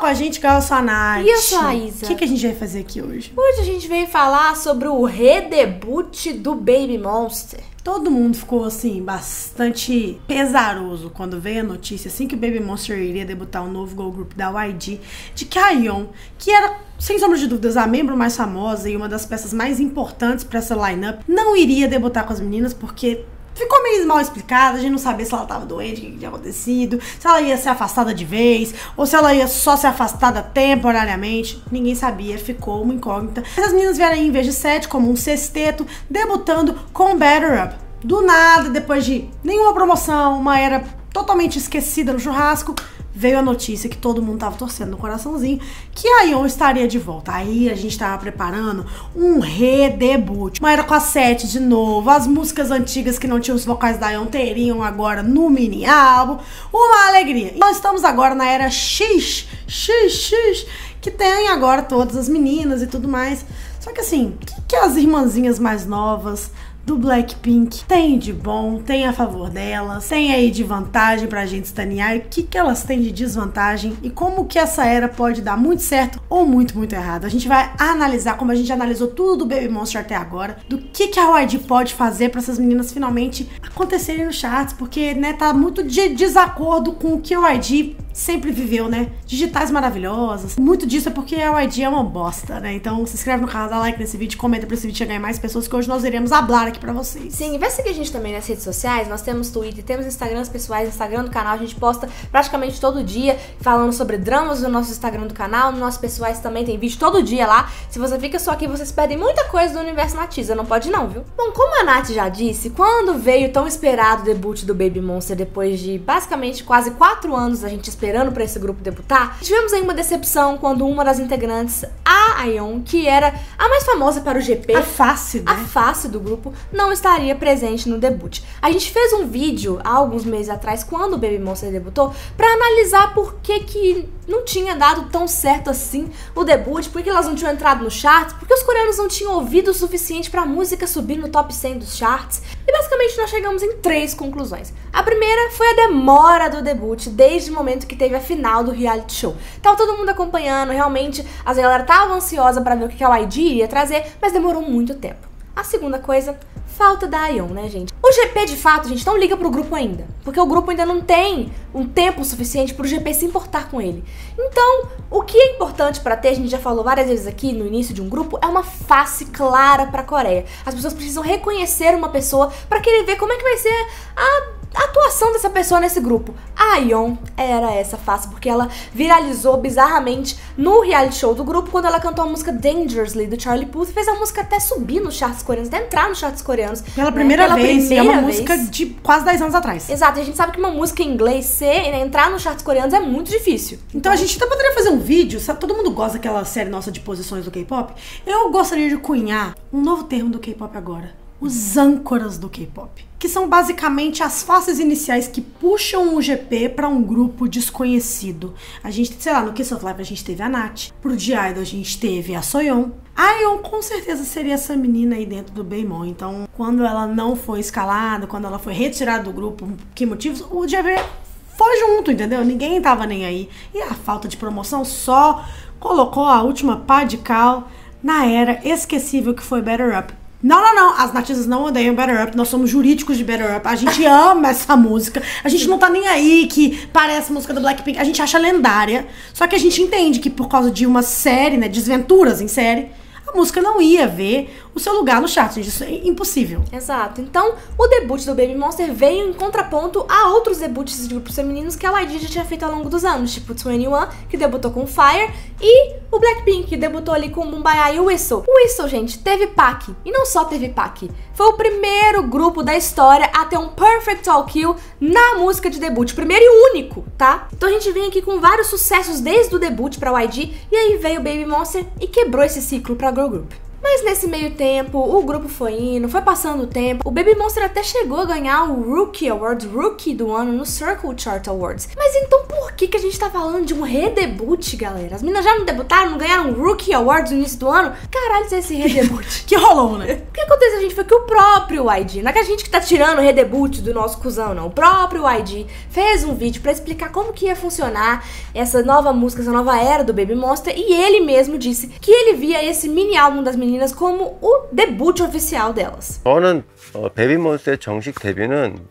a gente, eu sou a Nath. E eu sou a Isa. O que a gente vai fazer aqui hoje? Hoje a gente veio falar sobre o redebut do Baby Monster. Todo mundo ficou, assim, bastante pesaroso quando veio a notícia, assim, que o Baby Monster iria debutar um novo girl group da YG, de que a Yeon, que era, sem sombra de dúvidas, a membro mais famosa e uma das peças mais importantes pra essa lineup, não iria debutar com as meninas, porque ficou meio mal explicado, a gente não sabia se ela tava doente, o que tinha acontecido, se ela ia ser afastada de vez, ou se ela ia só ser afastada temporariamente. Ninguém sabia, ficou uma incógnita. As meninas vieram aí, em vez de 7, como um sexteto, debutando com Better Up. Do nada, depois de nenhuma promoção, uma era totalmente esquecida no churrasco, veio a notícia que todo mundo tava torcendo no coraçãozinho, que a Yeon estaria de volta. Aí a gente tava preparando um redebut. Uma era com a 7 de novo, as músicas antigas que não tinham os vocais da Yeon teriam agora no mini álbum. Uma alegria. Nós estamos agora na era X, que tem agora todas as meninas e tudo mais. Só que assim, o que as irmãzinhas mais novas do Blackpink tem de bom, tem a favor delas, tem aí de vantagem pra gente estanear, e o que elas têm de desvantagem e como que essa era pode dar muito certo ou muito errado. A gente vai analisar, como a gente analisou tudo do Baby Monster até agora, do que a YG pode fazer pra essas meninas finalmente acontecerem nos charts, porque, né, tá muito de desacordo com o que a YG sempre viveu, né? Digitais maravilhosas. Muito disso é porque a YG é uma bosta, né? Então se inscreve no canal, dá like nesse vídeo, comenta pra esse vídeo chegar em mais pessoas, que hoje nós iremos hablar aqui pra vocês. Sim, e vai seguir a gente também nas redes sociais. Nós temos Twitter, temos Instagrams pessoais, Instagram do canal. A gente posta praticamente todo dia falando sobre dramas no nosso Instagram do canal. No nosso pessoais também tem vídeo todo dia lá. Se você fica só aqui, vocês perdem muita coisa do universo Natiza. Não pode não, viu? Bom, como a Nath já disse, quando veio o tão esperado debut do Baby Monster, depois de basicamente quase 4 anos a gente esperando pra esse grupo debutar, tivemos aí uma decepção quando uma das integrantes, a Yeon, que era a mais famosa para o GP, a face, né? A face do grupo, não estaria presente no debut. A gente fez um vídeo há alguns meses atrás, quando o Baby Monster debutou, pra analisar por que não tinha dado tão certo assim o debut, por que elas não tinham entrado no charts, porque os coreanos não tinham ouvido o suficiente pra música subir no top 100 dos charts. E basicamente nós chegamos em 3 conclusões. A primeira foi a demora do debut, desde o momento que teve a final do reality show. Tava todo mundo acompanhando, realmente a galera tava ansiosa pra ver o que a YG iria trazer, mas demorou muito tempo. A segunda coisa, falta da Yeon, né, gente? O GP, de fato, a gente não liga pro grupo ainda, porque o grupo ainda não tem um tempo suficiente pro GP se importar com ele. Então, o que é importante pra ter, a gente já falou várias vezes aqui no início de um grupo, é uma face clara pra Coreia. As pessoas precisam reconhecer uma pessoa pra querer ver como é que vai ser a atuação dessa pessoa nesse grupo. A Yeon era essa face, porque ela viralizou bizarramente no reality show do grupo, quando ela cantou a música Dangerously, do Charlie Puth, e fez a música até subir nos charts coreanos, até entrar nos charts coreanos. Pela primeira vez, é uma música de quase 10 anos atrás. Exato, e a gente sabe que uma música em inglês entrar nos charts coreanos é muito difícil. Então a gente até poderia fazer um vídeo, sabe, todo mundo gosta daquela série nossa de posições do K-pop? Eu gostaria de cunhar um novo termo do K-pop agora. Os âncoras do K-pop, que são basicamente as faces iniciais que puxam o GP pra um grupo desconhecido. A gente, sei lá, no Kiss of Life a gente teve a Nath, pro D-Idol a gente teve a Soyeon. A Yeon com certeza seria essa menina aí dentro do Baemon. Então, quando ela não foi escalada, quando ela foi retirada do grupo, por que motivos, o GP foi junto, entendeu? Ninguém tava nem aí. E a falta de promoção só colocou a última pá de cal na era esquecível que foi Better Up. Não, as Natizas não odeiam Better Up, nós somos jurídicos de Better Up, a gente ama essa música, a gente não tá nem aí que parece música do Blackpink, a gente acha lendária, só que a gente entende que por causa de uma série, né, desventuras em série, a música não ia ver o seu lugar no chart, gente, isso é impossível. Exato, então o debut do Baby Monster veio em contraponto a outros debuts de grupos femininos que a YG já tinha feito ao longo dos anos, tipo 21, que debutou com Fire, e o Blackpink, que debutou ali com Bumbaya e o Whistle. O Whistle, gente, teve Pak, e não só teve Pak, foi o primeiro grupo da história a ter um Perfect All Kill na música de debut, primeiro e único, tá? Então a gente vem aqui com vários sucessos desde o debut pra YG, e aí veio o Baby Monster e quebrou esse ciclo pra Girl Group. Mas nesse meio tempo, o grupo foi indo, foi passando o tempo. O Baby Monster até chegou a ganhar o Rookie Award, Rookie do ano, no Circle Chart Awards. Mas então por que a gente tá falando de um redebut, galera? As meninas já não debutaram, não ganharam um Rookie Awards no início do ano? Caralho, esse redebut. Que rolou, né? O que aconteceu, gente, foi que o próprio YG, não é que a gente que tá tirando o redebut do nosso cuzão, não. O próprio YG fez um vídeo pra explicar como que ia funcionar essa nova música, essa nova era do Baby Monster, e ele mesmo disse que ele via esse mini álbum das meninas como o debut oficial delas. 저는 베이비몬스터의 정식 데뷔는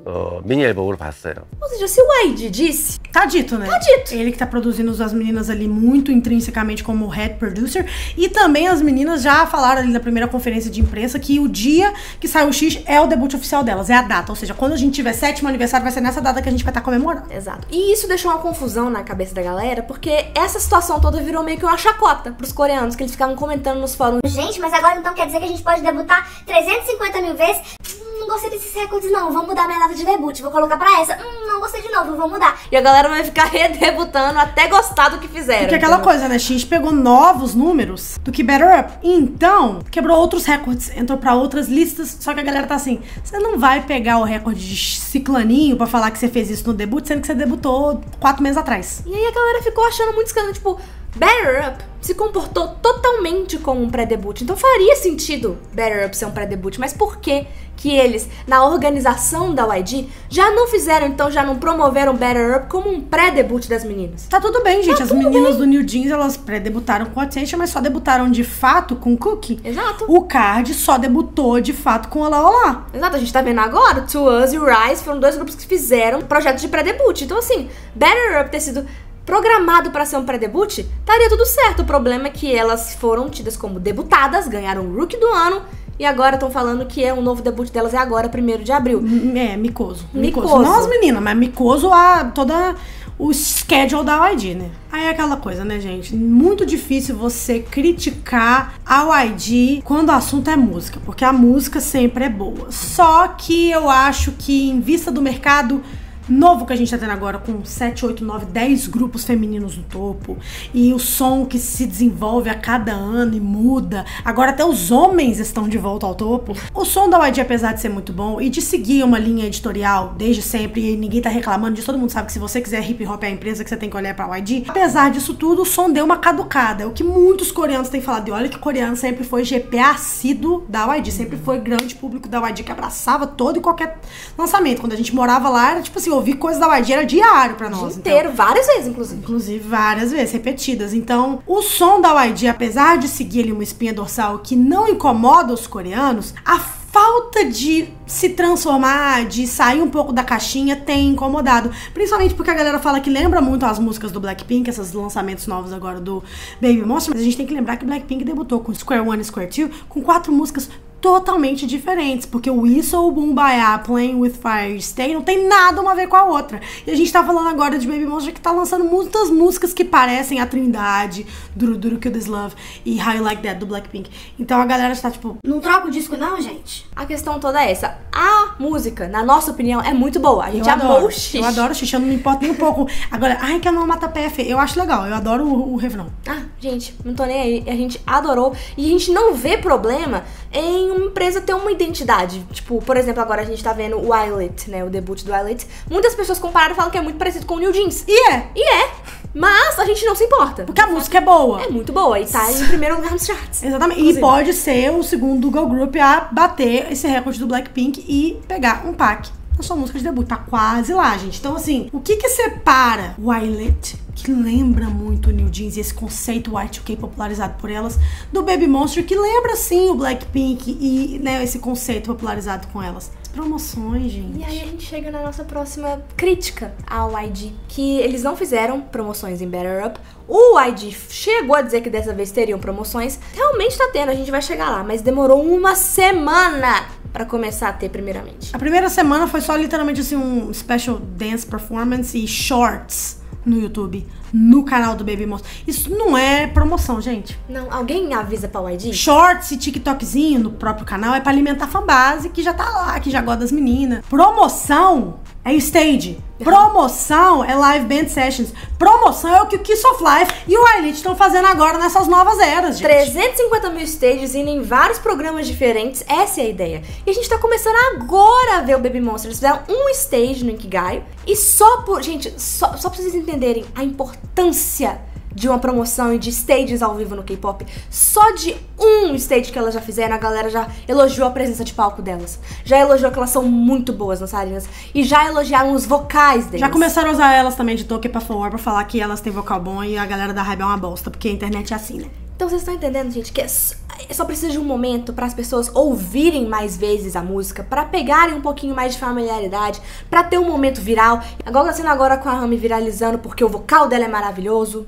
미니 앨범으로 봤어요. Ou seja, se o YG disse... Tá dito, né? Tá dito. Ele que tá produzindo as meninas ali muito intrinsecamente como head producer. E também as meninas já falaram ali na primeira conferência de imprensa que o dia que sai o X é o debut oficial delas, é a data. Ou seja, quando a gente tiver 7º aniversário, vai ser nessa data que a gente vai estar comemorando. Exato. E isso deixou uma confusão na cabeça da galera, porque essa situação toda virou meio que uma chacota pros coreanos, que eles ficavam comentando nos fóruns. Gente, mas agora então quer dizer que a gente pode debutar 350 mil vezes? Não gostei desses recordes não, vou mudar minha data de debut, vou colocar pra essa. Não gostei de novo, vou mudar. E a galera vai ficar redebutando até gostar do que fizeram. Porque aquela coisa, né? X pegou novos números do que Better Up. Então, quebrou outros recordes, entrou pra outras listas. Só que a galera tá assim, você não vai pegar o recorde de ciclaninho pra falar que você fez isso no debut, sendo que você debutou 4 meses atrás. E aí a galera ficou achando muito escândalo, tipo... Better Up se comportou totalmente como um pré-debut. Então faria sentido Better Up ser um pré-debut. Mas por que eles, na organização da YG, já não fizeram, então já não promoveram Better Up como um pré-debut das meninas? Tá tudo bem, gente. As meninas do New Jeans, elas pré-debutaram com Attention, mas só debutaram de fato com Cookie. Exato. O Card só debutou de fato com Olá Olá. Exato, a gente tá vendo agora. To Us e o Rise foram dois grupos que fizeram projetos de pré-debut. Então assim, Better Up ter sido programado para ser um pré-debut, estaria tudo certo. O problema é que elas foram tidas como debutadas, ganharam o Rookie do ano, e agora estão falando que é um novo debut delas é agora, 1º de abril. É, micoso. Não as meninas, mas micoso toda o schedule da YG, né? Aí é aquela coisa, né, gente? Muito difícil você criticar a YG quando o assunto é música, porque a música sempre é boa. Só que eu acho que, em vista do mercado novo que a gente tá tendo agora, com 7, 8, 9, 10 grupos femininos no topo, e o som que se desenvolve a cada ano e muda, agora até os homens estão de volta ao topo. O som da YG, apesar de ser muito bom e de seguir uma linha editorial desde sempre, e ninguém tá reclamando disso, todo mundo sabe que se você quiser hip hop é a empresa que você tem que olhar pra YG, apesar disso tudo, o som deu uma caducada, é o que muitos coreanos têm falado, e olha que coreano sempre foi GP assíduo da YG, sempre foi grande público da YG, que abraçava todo e qualquer lançamento. Quando a gente morava lá, era tipo assim, ouvir coisas da YG era diário pra nós. O dia inteiro, várias vezes, inclusive. Inclusive, várias vezes, repetidas. Então, o som da YG, apesar de seguir ali uma espinha dorsal que não incomoda os coreanos, a falta de se transformar, de sair um pouco da caixinha, tem incomodado. Principalmente porque a galera fala que lembra muito as músicas do Blackpink, esses lançamentos novos agora do Baby Monster, mas a gente tem que lembrar que o Blackpink debutou com Square One e Square Two, com 4 músicas totalmente diferentes, porque o Whistle, Boombayah, Playing With Fire e Stay não tem nada uma a ver com a outra. E a gente tá falando agora de Baby Monster, que tá lançando muitas músicas que parecem a Trindade, Duru Duru Kill This Love e How You Like That do Blackpink. Então a galera está tipo, não troca o disco não, gente? A questão toda é essa. A música, na nossa opinião, é muito boa. A gente amou o X. Eu adoro o X, eu não me importo nem um pouco. Agora, ai, que a não mata pé, eu acho legal, eu adoro o refrão. Ah, gente, não tô nem aí. A gente adorou. E a gente não vê problema em uma empresa ter uma identidade. Tipo, por exemplo, agora a gente tá vendo o Islet, né? O debut do Islet. Muitas pessoas compararam e falam que é muito parecido com o New Jeans. E é. Mas a gente não se importa. Porque a música é boa. É muito boa e tá em primeiro lugar nos charts. Exatamente. Inclusive. E pode ser o segundo girl group a bater esse recorde do Blackpink e pegar um pack na sua música de debut. Tá quase lá, gente. Então, assim, o que separa o Islet, que lembra muito o New Jeans e esse conceito Y2K popularizado por elas, do Baby Monster, que lembra, sim, o Blackpink e, né, esse conceito popularizado com elas? As promoções, gente. E aí a gente chega na nossa próxima crítica ao YG, que eles não fizeram promoções em Better Up. O YG chegou a dizer que dessa vez teriam promoções. Realmente tá tendo, a gente vai chegar lá, mas demorou uma semana pra começar a ter primeiramente. A primeira semana foi só literalmente assim um special dance performance e shorts no YouTube, no canal do Baby Monster. Isso não é promoção, gente. Não, alguém avisa pra YG? Shorts e TikTokzinho no próprio canal é pra alimentar a fanbase que já tá lá, que já gosta das meninas. Promoção é stage. Promoção é live band sessions. Promoção é o que o Kiss of Life e o iLit estão fazendo agora nessas novas eras, gente. 350 mil stages indo em vários programas diferentes, essa é a ideia. E a gente tá começando agora a ver o Baby Monster. Eles fizeram um stage no Inkigayo. E só por... Gente, só pra vocês entenderem a importância de uma promoção e de stages ao vivo no K-pop, só de um stage que elas já fizeram, a galera já elogiou a presença de palco delas. Já elogiou que elas são muito boas dançarinas. E já elogiaram os vocais delas. Já começaram a usar elas também de toque pra favor, pra falar que elas têm vocal bom e a galera da Hybe é uma bosta, porque a internet é assim, né? Então vocês estão entendendo, gente, que só precisa de um momento para as pessoas ouvirem mais vezes a música, para pegarem um pouquinho mais de familiaridade, para ter um momento viral. Igual tá sendo agora com a Rami viralizando, porque o vocal dela é maravilhoso.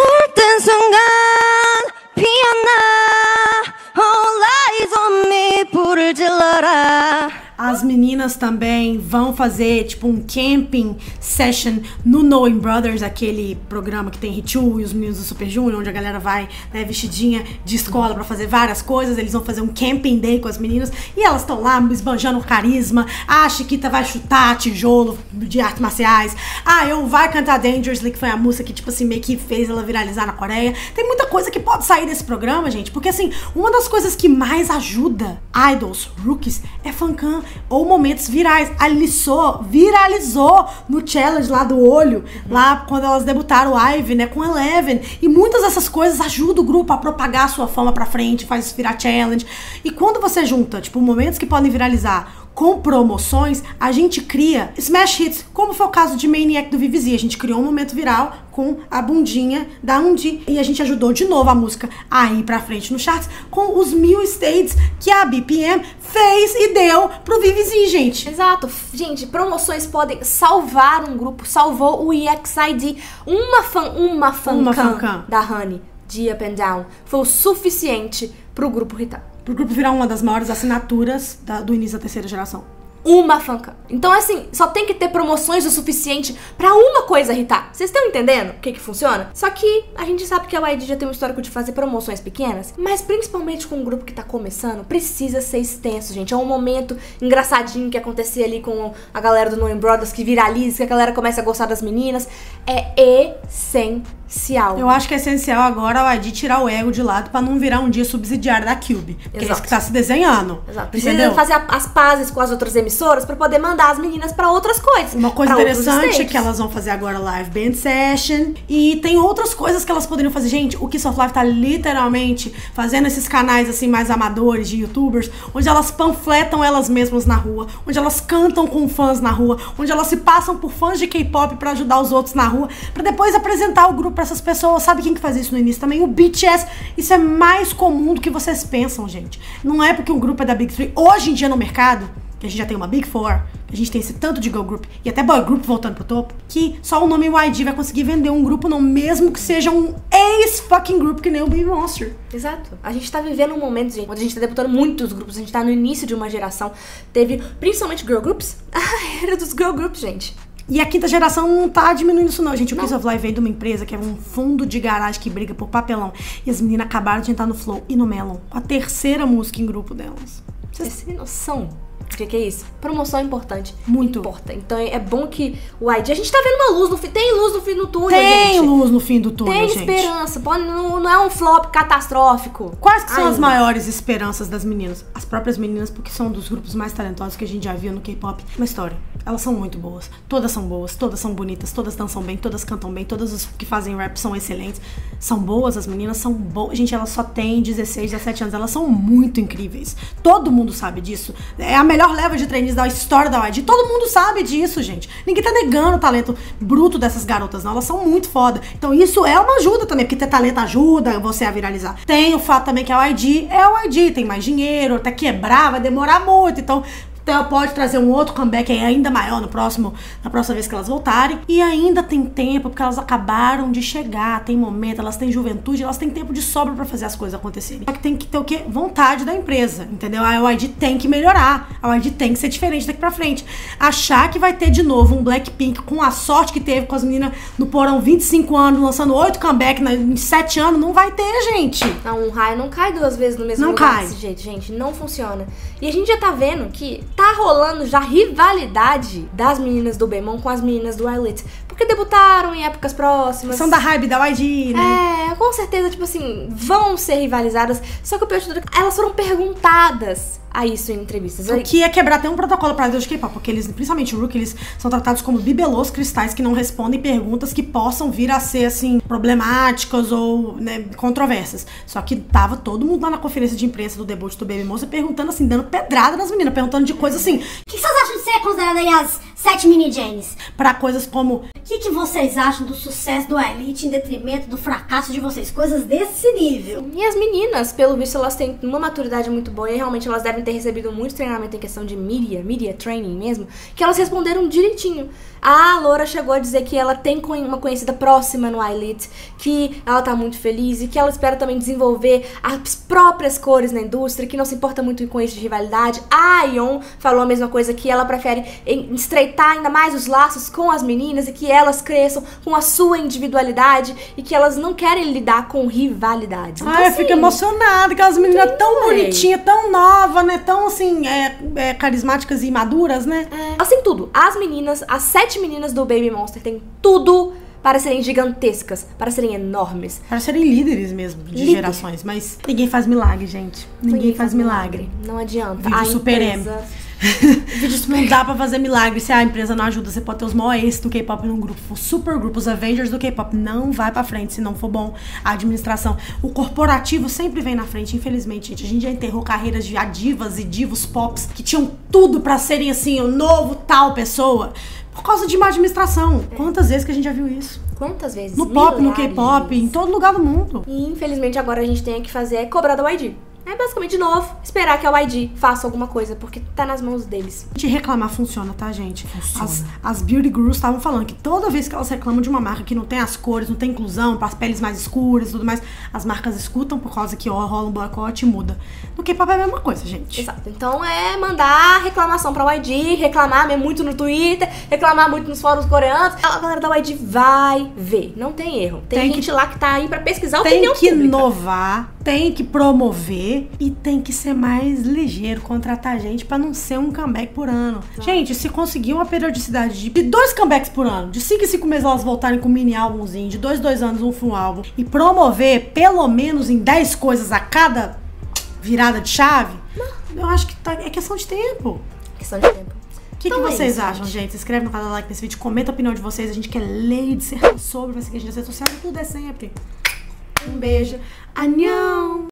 As meninas também vão fazer, tipo, um camping session no Knowing Brothers, aquele programa que tem Hit-Two e os meninos do Super Junior, onde a galera vai, né, vestidinha de escola pra fazer várias coisas. Eles vão fazer um camping day com as meninas e elas estão lá esbanjando o carisma. A Chiquita vai chutar tijolo de artes marciais. A Eu vai cantar Dangerously, que foi a música que, tipo assim, meio que fez ela viralizar na Coreia. Tem muita coisa que pode sair desse programa, gente, porque, assim, uma das coisas que mais ajuda idols, rookies, é fancam ou momentos virais. A Lissô viralizou no challenge lá do olho, lá quando elas debutaram o Ivy, né, com Eleven. E muitas dessas coisas ajudam o grupo a propagar a sua fama pra frente, faz isso virar challenge. E quando você junta, tipo, momentos que podem viralizar com promoções, a gente cria smash hits, como foi o caso de Maniac do VVZ. A gente criou um momento viral com a bundinha da Undi e a gente ajudou de novo a música a ir pra frente no charts com os 1000 states que a BPM fez e deu pro VVZ, gente. Exato. Gente, promoções podem salvar um grupo. Salvou o EXID. Uma fancam da Honey, de Up and Down, foi o suficiente pro grupo hitar. Pro grupo virar uma das maiores assinaturas do início da terceira geração. Uma fancam. Então, assim, só tem que ter promoções o suficiente pra uma coisa irritar. Vocês estão entendendo o que funciona? Só que a gente sabe que a YG já tem um histórico de fazer promoções pequenas, mas principalmente com um grupo que tá começando, precisa ser extenso, gente. É um momento engraçadinho que acontecer ali com a galera do Knowing Brothers, que viraliza, que a galera começa a gostar das meninas. É essencial. Eu acho que é essencial agora a YG tirar o ego de lado pra não virar um dia subsidiário da Cube. Porque é isso que tá se desenhando. Exato. Precisa fazer as pazes com as outras emissoras pra poder mandar as meninas pra outras coisas. Uma coisa interessante é que elas vão fazer agora live band session. E tem outras coisas que elas poderiam fazer. Gente, o Kiss of Life tá literalmente fazendo esses canais assim mais amadores de youtubers, onde elas panfletam elas mesmas na rua, onde elas cantam com fãs na rua, onde elas se passam por fãs de K-pop pra ajudar os outros na rua, pra depois apresentar o grupo pra essas pessoas. Sabe quem que faz isso no início também? O BTS. Isso é mais comum do que vocês pensam, gente. Não é porque um grupo é da Big Three. Hoje em dia no mercado, que a gente já tem uma Big Four, que a gente tem esse tanto de girl group e até boy group voltando pro topo, que só o nome YG vai conseguir vender um grupo, não, mesmo que seja um ex-fucking group que nem o Baby Monster. Exato. A gente tá vivendo um momento, gente, onde a gente tá debutando muitos grupos, a gente tá no início de uma geração. Teve principalmente girl groups. A era dos girl groups, gente. E a quinta geração não tá diminuindo isso não, gente. O Kiss of Life veio de uma empresa que é um fundo de garagem que briga por papelão. E as meninas acabaram de entrar no Flow e no Melon. A terceira música em grupo delas. Vocês têm noção do que é isso? Promoção é importante. Muito. Importa. Então é bom que o YG... A gente tá vendo uma luz no fim. Tem luz no fim do túnel, Tem gente. luz no fim do túnel, Tem gente. esperança. Não é um flop catastrófico. Quais que são ainda as maiores esperanças das meninas? As próprias meninas, porque são dos grupos mais talentosos que a gente já viu no K-pop. Uma história. Elas são muito boas. Todas são boas, todas são bonitas, todas dançam bem, todas cantam bem, todas as que fazem rap são excelentes. São boas, as meninas são boas. Gente, elas só têm 16, 17 anos. Elas são muito incríveis. Todo mundo sabe disso. É a melhor leva de trainees da história da YG. Todo mundo sabe disso, gente. Ninguém tá negando o talento bruto dessas garotas, não. Elas são muito foda. Então isso é uma ajuda também, porque ter talento ajuda você a viralizar. Tem o fato também que a YG é a YG, tem mais dinheiro, até quebrar vai demorar muito. Então pode trazer um outro comeback ainda maior na próxima vez que elas voltarem. E ainda tem tempo, porque elas acabaram de chegar. Tem momento, elas têm juventude, elas têm tempo de sobra pra fazer as coisas acontecerem. Só que tem que ter o quê? Vontade da empresa, entendeu? A YG tem que melhorar. A YG tem que ser diferente daqui pra frente. Achar que vai ter de novo um Blackpink com a sorte que teve com as meninas no porão 25 anos, lançando 8 comeback em 7 anos, não vai ter, gente. Não, um raio não cai 2 vezes no mesmo não lugar cai desse jeito, gente. Não funciona. E a gente já tá vendo que tá rolando já rivalidade das meninas do Baemon com as meninas do iLit. Porque debutaram em épocas próximas. São da hype da YG, né? É, com certeza, tipo assim, vão ser rivalizadas. Só que o pior de tudo é que elas foram perguntadas a isso em entrevistas. O que é quebrar até um protocolo para idols de K-pop, porque eles, principalmente o Rookie, eles são tratados como bibelôs cristais que não respondem perguntas que possam vir a ser, assim, problemáticas ou, né, controversas. Só que tava todo mundo lá na conferência de imprensa do debut do Baby Monster perguntando, assim, dando pedrada nas meninas, perguntando de coisas assim, O que vocês acham de ser considerada aí as 7 mini Janes? pra coisas como O que vocês acham do sucesso do Elite em detrimento do fracasso de vocês? Coisas desse nível. E as meninas, pelo visto, elas têm uma maturidade muito boa e realmente elas devem ter recebido muito treinamento em questão de media training mesmo, que elas responderam direitinho. A Laura chegou a dizer que ela tem uma conhecida próxima no iLit, que ela tá muito feliz e que ela espera também desenvolver as próprias cores na indústria, que não se importa muito com isso de rivalidade. A Yeon falou a mesma coisa, que ela prefere estreitar ainda mais os laços com as meninas e que elas cresçam com a sua individualidade e que elas não querem lidar com rivalidades. Então, eu fico emocionada, aquelas meninas tão bonitinhas, tão novas, né? Tão, assim, carismáticas e maduras, né? Elas têm tudo. As meninas, as 7 meninas do Baby Monster têm tudo para serem gigantescas, para serem enormes. Para serem líderes mesmo, de gerações. Mas ninguém faz milagre, gente. Ninguém faz milagre. Não adianta. Vídeo Super M. Não dá pra fazer milagre se a empresa não ajuda. Você pode ter os maiores do K-pop num grupo, for super grupo, os Avengers do K-pop. Não vai pra frente se não for bom a administração. O corporativo sempre vem na frente, infelizmente, gente. A gente já enterrou carreiras de divas e divos pops que tinham tudo pra serem assim, o novo tal pessoa, por causa de má administração. Quantas vezes que a gente já viu isso? Quantas vezes? No pop, no Milhares K-pop, de vezes. em todo lugar do mundo. E infelizmente agora a gente tem que fazer cobrar da YG. É basicamente, de novo, esperar que a YG faça alguma coisa, porque tá nas mãos deles. De reclamar funciona, tá, gente? As beauty gurus estavam falando que toda vez que elas reclamam de uma marca que não tem as cores, não tem inclusão, para as peles mais escuras e tudo mais, as marcas escutam por causa que rola um boicote e muda. No K-pop é a mesma coisa, gente. Exato. Então é mandar reclamação pra YG, reclamar muito no Twitter, reclamar muito nos fóruns coreanos. A galera da YG vai ver. Não tem erro. Tem gente lá que tá aí pra pesquisar a opinião Tem que pública. inovar, tem que promover e tem que ser mais ligeiro, contratar gente pra não ser um comeback por ano. Gente, se conseguir uma periodicidade de 2 comebacks por ano, de 5 em 5 meses elas voltarem com um mini álbumzinho, de 2 em 2 anos um full álbum, e promover pelo menos em 10 coisas a cada virada de chave, eu acho que é questão de tempo. Questão de tempo. O que Então é vocês isso, acham, gente? Se inscreve no canal, like nesse vídeo, comenta a opinião de vocês. A gente quer ler e dissertar sobre, vai seguir a gente nas redes sociais, tudo é sempre. Um beijo. Annyeong!